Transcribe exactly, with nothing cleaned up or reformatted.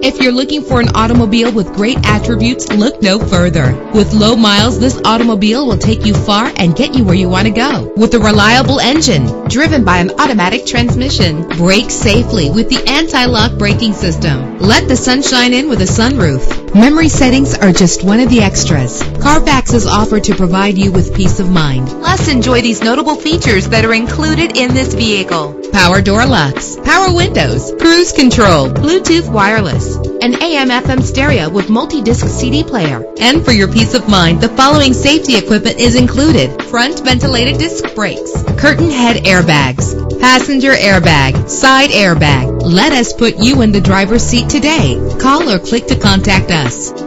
If you're looking for an automobile with great attributes, look no further. With low miles, this automobile will take you far and get you where you want to go. With a reliable engine, driven by an automatic transmission, brake safely with the anti-lock braking system. Let the sunshine in with a sunroof. Memory settings are just one of the extras. Carfax is offered to provide you with peace of mind. Plus, enjoy these notable features that are included in this vehicle: power door locks, power windows, cruise control, Bluetooth wireless, an A M F M stereo with multi-disc C D player. And for your peace of mind, the following safety equipment is included: front ventilated disc brakes, curtain head airbags, passenger airbag, side airbag. Let us put you in the driver's seat today. Call or click to contact us.